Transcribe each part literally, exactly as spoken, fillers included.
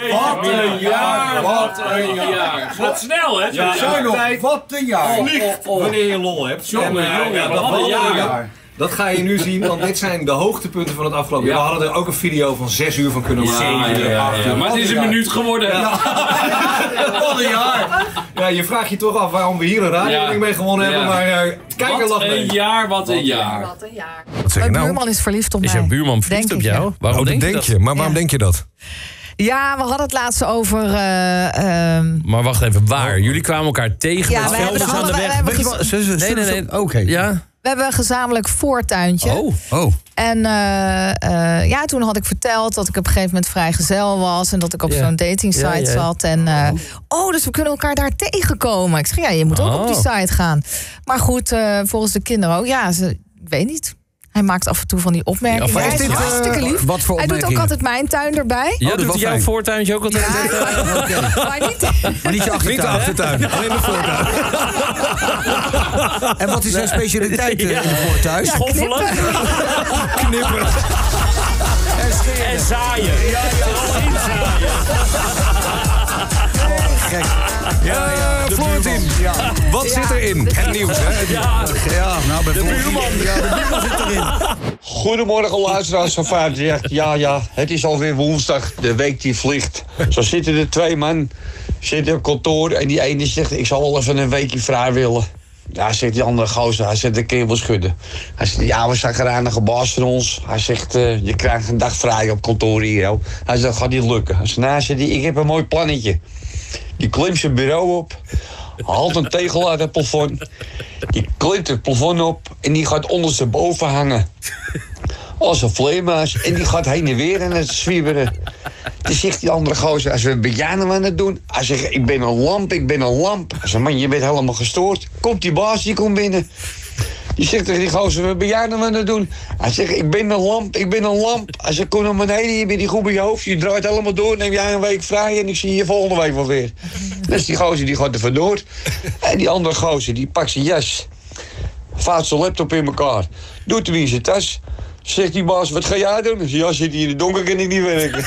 Wat een jaar, wat een jaar. Gaat snel, hè? Ja, zijn nog, wat een jaar. Wanneer je lol hebt. Jongen, jongen, wat een jaar. Dat ga je nu zien, want dit zijn de hoogtepunten van het afgelopen jaar. We hadden er ook een video van zes uur van kunnen maken. Ja, ja, ja, ja. Maar het is een minuut geworden. Ja. Wat een jaar. Ja, je vraagt je toch af waarom we hier een radio mee gewonnen hebben. Maar uh, kijk er Wat een jaar, wat een jaar. Wat een jaar. Wat zeg je Mijn nou? buurman is verliefd op mij. Is jouw buurman verliefd Denk op ik, jou? ja. Waarom Oh, denk, denk je dat? je? Maar waarom Ja. denk je dat? Ja, we hadden het laatst over... Uh, um, Maar wacht even, waar? Jullie kwamen elkaar tegen Ja, met we hebben velders aan de alle- we weg. hebben Weet je gez- wat? Nee, nee, nee. Oké. Ja? we hebben een gezamenlijk voortuintje. Oh. Oh. En uh, uh, ja, toen had ik verteld dat ik op een gegeven moment vrijgezel was... en dat ik op Ja. zo'n datingsite Ja, ja. zat. En, uh, oh, dus we kunnen elkaar daar tegenkomen. Ik zeg, ja, je moet ook Oh. op die site gaan. Maar goed, uh, volgens de kinderen ook. Ja, ze, ik weet niet. Hij maakt af en toe van die opmerkingen. Ja, Hij is is dit, hartstikke uh, lief. wat voor Hij doet ook opmerkingen? altijd mijn tuin erbij. Ja, dat is doet wel jouw fijn. voortuintje ook altijd? Ja, maar niet... Maar niet je achtertuin. Niet de achtertuin, alleen de voortuin. En wat is zijn specialiteit uh, Ja. in de voortuin? Schoffelen Knippen. en zaaien. Ja, ja. Inzaaien. Gek. Ja, ja. Florentin, ja. Wat zit erin? Het nieuws, hè? Ja, Ja, nou bij de buurman. Ja, de buurman zit erin. Goedemorgen luisteraars van vijf zegt. Ja, ja, het is alweer woensdag. De week die vliegt. Zo zitten er twee man zitten op kantoor en die ene zegt... ik zal wel even een weekje vrij willen. Ja, zegt die andere gozer, hij zegt, de keer wil schudden. Hij zegt, ja, we zijn geranige baas van ons. Hij zegt, uh, je krijgt een dag vrij op kantoor hier. Joh. Hij zegt, dat gaat niet lukken. Hij zegt, nou, zegt hij, ik heb een mooi plannetje. Die klimt zijn bureau op, haalt een tegel uit het plafond. Die klimt het plafond op en die gaat ondersteboven hangen. Als een vleermuis. En die gaat heen en weer aan het zwieberen. Dan zegt die andere gozer, als we een bejaarden aan het doen... Hij zegt, ik ben een lamp, ik ben een lamp. Hij zegt, man, je bent helemaal gestoord. Komt die baas, die komt binnen. Die zegt tegen die gozer, we bejaarden aan het doen. Hij zegt, ik ben een lamp, ik ben een lamp. Hij zegt, kom naar beneden, je bent die goed bij je hoofd. Je draait helemaal door, neem jij een week vrij... en ik zie je volgende week wel weer. Dus die gozer die gaat er vandoor. En die andere gozer, die pakt zijn jas... vouwt zijn laptop in elkaar. Doet hem in zijn tas... Zegt die baas, wat ga jij doen? Ja, zit hier in het donker, kan ik niet werken.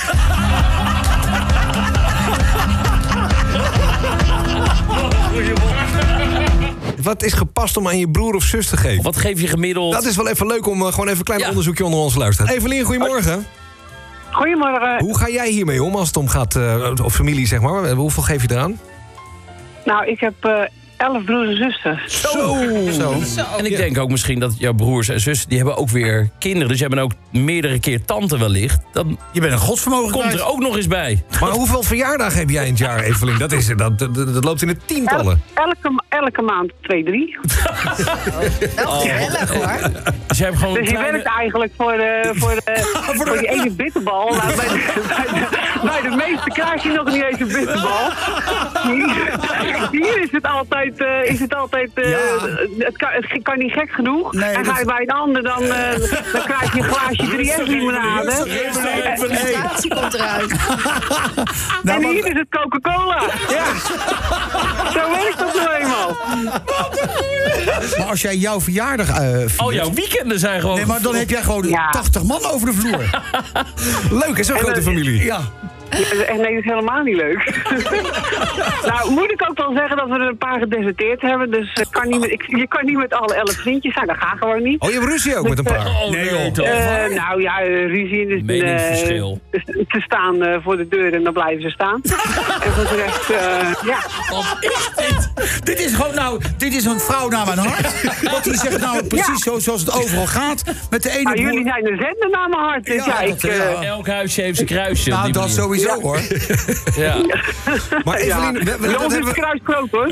Wat is gepast om aan je broer of zus te geven? Wat geef je gemiddeld? Dat is wel even leuk om uh, gewoon even een klein Ja. onderzoekje onder ons luisteren. Evelien, goedemorgen. Goedemorgen. Hoe ga jij hiermee om als het om gaat, uh, of familie zeg maar? Hoeveel geef je eraan? Nou, ik heb uh, elf broers en zussen. Zo! Zo. En ik denk ook misschien dat jouw broers en zussen... die hebben ook weer kinderen. Dus je hebben ook meerdere keer tante wellicht. Dan Je bent een godsvermogen komt kwijt. er ook nog eens bij. Maar hoeveel verjaardagen heb jij in het jaar, Evelien? Dat, is, dat, dat, dat loopt in de tientallen. Elke, elke maand twee, drie. Wel gezellig, hoor. Dus jij hebt gewoon Dus een je kleine... werkt eigenlijk voor, de, voor, de, voor die ene bitterbal. Nou, bij, de, bij, de, bij de meeste krijg je nog niet eens een bitterbal. Hier, hier is het altijd, uh, is het, altijd uh, Ja. het, kan, het kan niet gek genoeg. Nee, en dat- ga je bij een ander, dan, uh, dan krijg je een glaasje drie S limonade. De frustratie komt eruit. Nou, En maar- hier is het Coca-Cola. Ja. Zo werkt dat nou eenmaal. Maar als jij jouw verjaardag uh, viert... Oh, jouw weekenden zijn gewoon... Nee, maar dan heb jij gewoon Ja. tachtig man over de vloer. Leuk, hè, zo'n grote familie. Ja. Ja, nee, dat is helemaal niet leuk. Nou, moet ik ook wel zeggen dat we er een paar gedeserteerd hebben. Dus uh, kan niet met, ik, je kan niet met alle elf vriendjes zijn, dat gaat gewoon niet. Oh, je hebt ruzie ook met een paar. Oh, nee, Nee, joh. toch? Uh, nou ja, uh, ruzie is Meningsverschil. uh, te staan uh, voor de deur en dan blijven ze staan. En voor de rest, uh, ja. Wat is dit? Dit is gewoon, nou, dit is een vrouw naar mijn hart. Want die zegt nou precies zo zoals het overal gaat. Met de ene Maar broer... jullie zijn een zender naar mijn hart. Dus Ja, ja, dat, ik, uh, ja. Elk huisje heeft zijn kruisje. op Nou, die dat manier. sowieso, Ja. hoor. Ja. Maar ja. Evelien, we, we, Bij dat ons is hebben het we- kruis groot, hoor.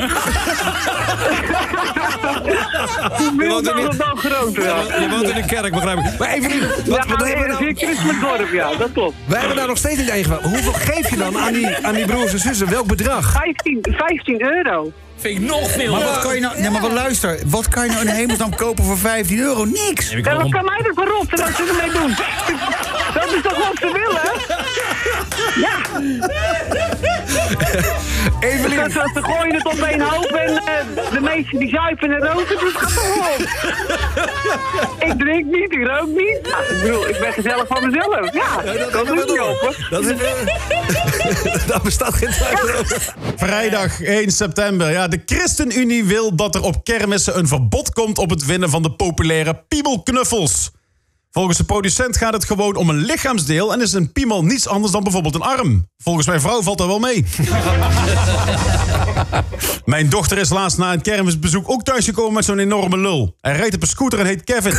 Hoe Je woont minder in- dan dan groter, ja. je woont in een kerk, begrijp ik. Maar Evelien, wat, Ja, wat nou, hebben we nou... zeker is mijn dorp, ja, dat klopt. Wij hebben daar nog steeds niet eigen. Hoeveel geef je dan aan die, aan die broers en zussen? Welk bedrag? vijftien, vijftien euro. Vind ik nog veel. Maar wat kan je nou... Nee, maar wat luister. Wat kan je nou in hemelsnaam kopen voor vijftien euro? Niks. Heb ik Ja, wel wat een- kan mij er voor rotten dat ze ermee doen? Dat is toch wat ze willen? Ja, Evelien, dat ze ze gooien het op één hoop en uh, de meesten die zuipen en roken, dus gaat toch op. Ik drink niet, ik rook niet. Nou, ik bedoel, ik ben gezellig van mezelf. Ja, dat kan hebben ook we niet toch. open. Dat is, Daar bestaat geen twijfel over. Vrijdag één september. Ja, de ChristenUnie wil dat er op kermissen een verbod komt op het winnen van de populaire piemelknuffels. Volgens de producent gaat het gewoon om een lichaamsdeel en is een piemel niets anders dan bijvoorbeeld een arm. Volgens mijn vrouw valt dat wel mee. Mijn dochter is laatst na een kermisbezoek ook thuisgekomen met zo'n enorme lul. Hij rijdt op een scooter en heet Kevin.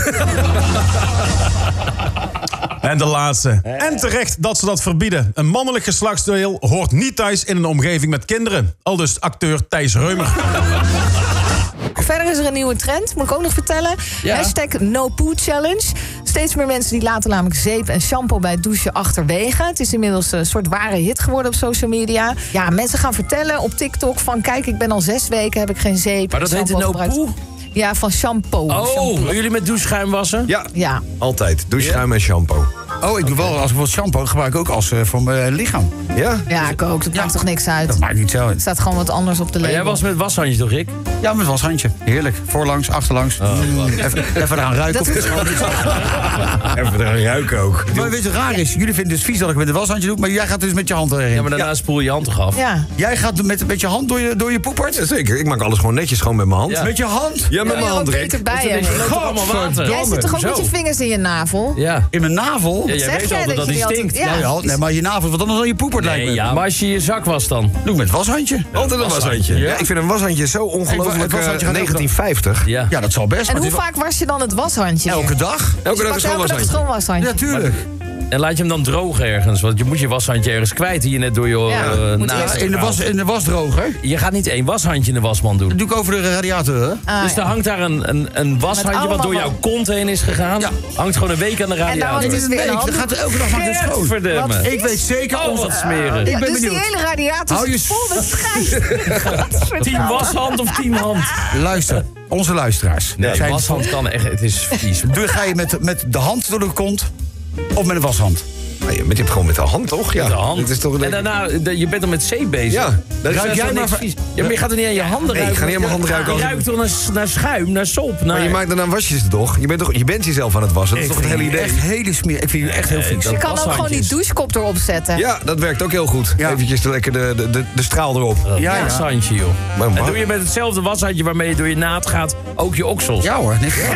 En de laatste. En terecht dat ze dat verbieden. Een mannelijk geslachtsdeel hoort niet thuis in een omgeving met kinderen. Aldus acteur Thijs Reumer. Verder is er een nieuwe trend, moet ik ook nog vertellen. Ja. Hashtag No Poo Challenge. Steeds meer mensen die laten namelijk zeep en shampoo bij het douchen achterwege. Het is inmiddels een soort ware hit geworden op social media. Ja, mensen gaan vertellen op TikTok van... kijk, ik ben al zes weken, heb ik geen zeep. Maar dat en heet shampoo No gebruikt. Poo? Ja, van shampoo. Oh, shampoo. jullie met doucheschuim wassen? Ja, Ja. altijd. Doucheschuim en shampoo. Oh, ik doe wel, als ik bijvoorbeeld shampoo gebruik ik ook als uh, voor mijn lichaam. Ja? Ja, ik ook. Dat maakt toch niks uit? Dat maakt niet zo. Er staat gewoon wat anders op de Maar label. jij was met washandjes toch, Rick? Ja, met washandje. Heerlijk. Voorlangs, achterlangs. Mm, even, even eraan ruiken. Dat is Even eraan ruiken ook. Maar weet je wat raar is? Jullie vinden het dus vies dat ik met een washandje doe, maar jij gaat dus met je hand erin. Ja, maar daarna spoel je je hand toch af? Ja. Jij gaat met, met je hand door je, door je poepert? Ja, zeker. Ik maak alles gewoon netjes gewoon met mijn hand. Ja. Met je hand? Ja, met Ja, mijn hand, wat Rick. beter bij je. Je loopt toch allemaal water? Jij zit toch ook Zo. met je vingers in je navel? Ja. In mijn navel? Ja, jij Zeg weet jij altijd dat je die altijd- stinkt. Ja. Ja, ja, nee, maar je navel is wat anders dan je poepert, lijkt Nee, me. ja, maar als je je zak was dan? Doe ik met washandje. Altijd een washandje. Ja, ik vind een washandje zo ongelooflijk Het washandje uh, gaat negentien vijftig. Ja. Ja, dat zal best. En maar hoe dit- vaak was je dan het washandje? Elke dag? Elke Dus dag je een pakt schoon elke dag een washandje. schoon washandje. Ja, tuurlijk. En laat je hem dan drogen ergens? Want je moet je washandje ergens kwijt die je net door je Ja, uh, moet naast eerst- In de, was, in de wasdroger. Je gaat niet één washandje in de wasmand doen. Dat doe ik over de radiator, hè? Ah, Dus ja. er hangt daar een, een, een washandje wat allemaal door jouw wel- kont heen is gegaan. Ja. Hangt gewoon een week aan de En daar radiator. hangt Dit dus is een weer een week. Dat hand. gaat elke dag maar weer schoon. Verdomme. Ik weet zeker... Oh, wat smerig. Ik Ja, ben dus die benieuwd. hele radiator Hou je zit vol met schijf. Tien washand of tien hand? Luister, onze luisteraars. Nee, Zijn- washand kan echt, het is vies. Doe, ga je met, met de hand door de kont of met een washand? Nee, met, je hebt gewoon met de hand, toch? Ja. Met de hand. Het is toch een... En daarna, de- je bent dan met zeep bezig. Ja, dat is Ruik jij maar vies. Ja, maar je gaat er niet aan je handen Nee, ik ruiken. ga niet aan mijn handen ruiken als Je ik- ruikt toch naar, naar schuim, naar sop. Naar... Maar je maakt daarna wasjes toch? Je bent, toch? je bent jezelf aan het wassen. Dat is toch het hele idee? Echt hele smeer. Ik vind jullie echt heel vies. Je kan ook gewoon die douchekop erop zetten. Ja, dat werkt ook heel goed. Ja. Eventjes de, lekker de, de, de, de straal erop. Ja, Ja, ja. ja. Washandje, joh. Maar En mag- doe je met hetzelfde washandje waarmee je door je naad gaat ook je oksels. Ja hoor, niks.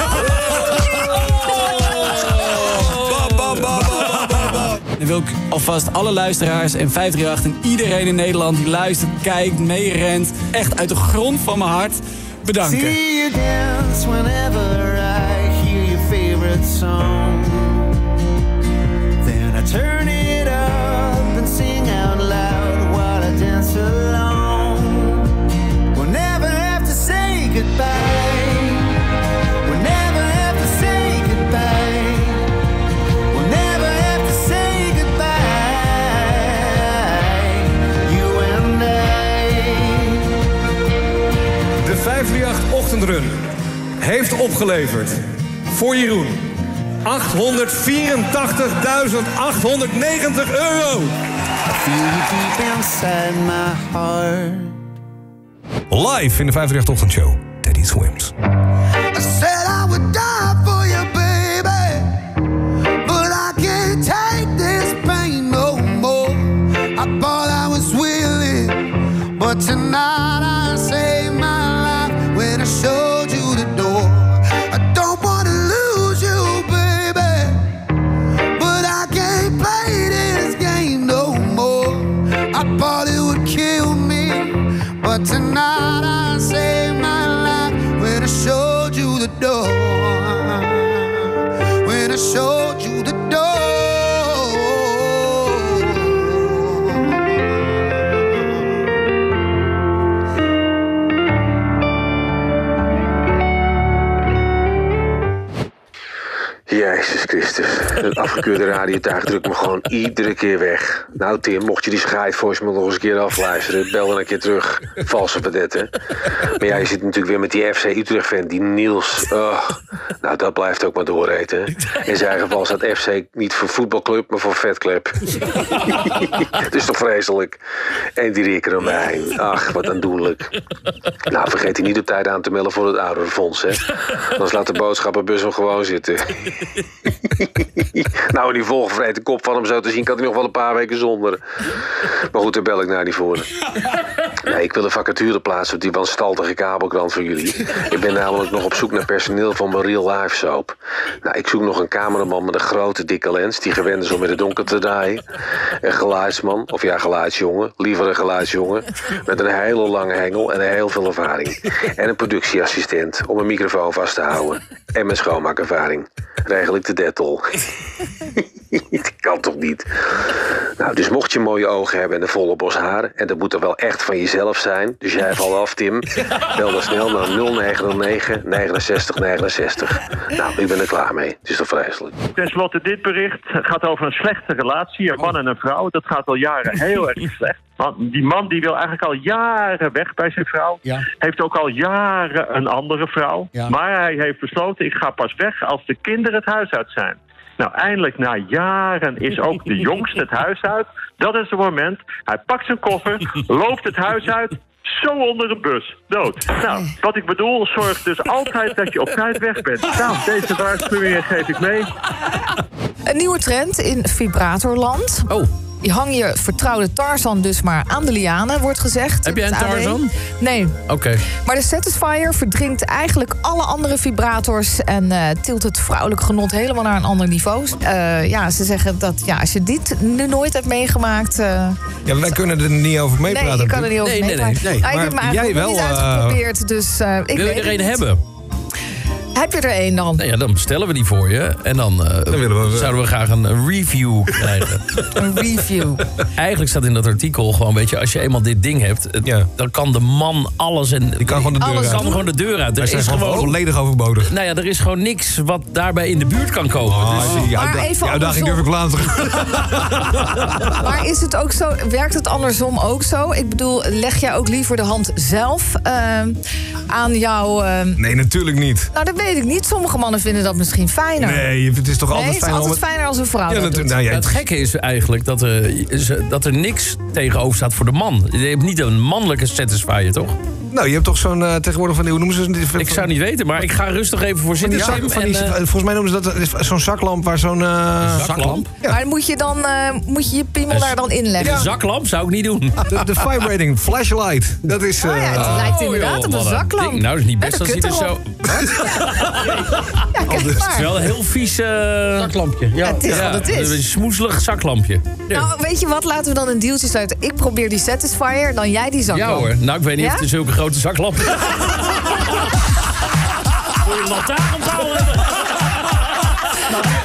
Dan wil ik alvast alle luisteraars en vijf drie acht en iedereen in Nederland die luistert, kijkt, meerent, echt uit de grond van mijn hart bedanken. See you dance whenever I hear your favorite song. Then I turn it up and sing out loud while I dance along. We'll never have to say goodbye. We'll never have to say goodbye. We'll never have to say goodbye. You and I. De vijf drie acht Ochtendrun heeft opgeleverd voor Jeroen achthonderdvierentachtigduizend achthonderdnegentig euro. I feel you deep inside my heart. Live in de vijf drie acht Ochtendshow. Teddy Swims. I said I would die for you, baby, but I can't take this pain no more. I thought I was willing, but tonight I saved my life when I showed you the door. I don't want to lose you, baby, but I can't play this game no more. I thought it would kill me, but tonight I saved my life when I showed you the door. When I showed you the door. Jezus Christus, het afgekeurde radiotuig drukt me gewoon iedere keer weg. Nou Tim, mocht je die scheidvoicemail nog eens een keer afluisteren, bel dan een keer terug. Valse vedette. Maar ja, je zit natuurlijk weer met die F C Utrecht-fan, die Niels. Oh, nou, dat blijft ook maar doorreten. In zijn geval staat F C niet voor voetbalclub, maar voor vetclub. Het is toch vreselijk. En die Rick Romein. Ach, wat aandoenlijk. Nou, vergeet hij niet op tijd aan te melden voor het ouderenfonds, hè. Anders laat de boodschappenbus hem gewoon zitten. Nou, die volgevreten kop van hem zo te zien, kan hij nog wel een paar weken zonder. Maar goed, daar bel ik nou niet voor. Nee, ik wil een vacature plaatsen op die wanstaltige kabelkrant voor jullie. Ik ben namelijk nog op zoek naar personeel van mijn Real Life soap. Nou, ik zoek nog een cameraman met een grote dikke lens die gewend is om in het donker te draaien. Een geluidsman, of ja, geluidsjongen, liever een geluidsjongen, met een hele lange hengel en heel veel ervaring. En een productieassistent om een microfoon vast te houden. En mijn schoonmaakervaring. Regel ik de dettol. Dat kan toch niet? Nou, dus mocht je mooie ogen hebben en een volle bos haar, en dat moet er wel echt van jezelf zijn, dus jij valt af, Tim, bel dan snel naar nul negen nul negen negenenzestig negenenzestig. Nou, ik ben er klaar mee. Het is toch vreselijk. Ten slotte, dit bericht gaat over een slechte relatie. Een man en een vrouw. Dat gaat al jaren heel erg slecht. Want die man die wil eigenlijk al jaren weg bij zijn vrouw. Ja. Heeft ook al jaren een andere vrouw. Ja. Maar hij heeft besloten, ik ga pas weg als de kinderen het huis uit zijn. Nou, eindelijk na jaren is ook de jongste het huis uit. Dat is het moment. Hij pakt zijn koffer, loopt het huis uit. Zo onder een bus. Dood. Nou, wat ik bedoel, zorg dus altijd dat je op tijd weg bent. Nou, deze waarschuwingen geef ik mee. Een nieuwe trend in vibratorland. Oh. Je hang je vertrouwde Tarzan dus maar aan de lianen, wordt gezegd. Heb jij een Het A D. Tarzan? Nee. Oké. Okay. Maar de Satisfyer verdringt eigenlijk alle andere vibrators en uh, tilt het vrouwelijk genot helemaal naar een ander niveau. Uh, ja, ze zeggen dat ja, als je dit nu nooit hebt meegemaakt... Uh, ja, wij kunnen er niet over meepraten. Nee, je kan er niet over nee, meepraten. Nee, nee, nee. Nou, ik heb me eigenlijk nog niet uh, uitgeprobeerd, dus uh, ik wil weet je er een niet. hebben? Heb je er één dan? Nou ja, dan bestellen we die voor je. En dan, uh, dan willen we, zouden we graag een review krijgen. Een review. Eigenlijk staat in dat artikel gewoon, weet je, als je eenmaal dit ding hebt, het, ja. dan kan de man alles en... Die kan gewoon de deur alles uit. kan gewoon de deur uit. Er Wij is zijn gewoon volledig overbodig. Nou ja, er is gewoon niks wat daarbij in de buurt kan komen. Oh, dus, ja, maar even die uitdaging durf ik later. Maar is het ook zo, werkt het andersom ook zo? Ik bedoel, leg jij ook liever de hand zelf uh, aan jou? Uh... Nee, natuurlijk niet. Nou, dat weet ik niet. Sommige mannen vinden dat misschien fijner. Nee, het is toch nee, altijd het is fijner altijd om... fijner als een vrouw ja, dat doet. Nou, ja, het gekke is eigenlijk dat er, dat er niks tegenover staat voor de man. Je hebt niet een mannelijke satisfier, toch? Nou, je hebt toch zo'n uh, tegenwoordig van die... Hoe noemen ze ze? Ik zou niet weten, maar ik ga rustig even voor zitten. Zak, van die, en, uh, volgens mij noemen ze dat zo'n zaklamp waar zo'n... Uh, zaklamp? Ja. Maar moet je dan uh, moet je, je piemel daar dan inleggen? Een zaklamp zou ik niet doen. De, de vibrating flashlight. Dat is... Uh, oh ja, het lijkt inderdaad oh, joh, op een zaklamp. Ding. Nou, dat is niet best als hij er zo... Ja, kijk dus maar. het is wel een heel vies uh, zaklampje. Ja, het is ja, wat het is. Een smoezelig zaklampje. Ja. Nou, weet je wat? Laten we dan een deeltje sluiten. Ik probeer die Satisfyer, dan jij die zaklamp. Ja hoor. Nou, ik weet niet ja? of het zulke grote zaklamp is. Voor je lantaarnpaal hebben.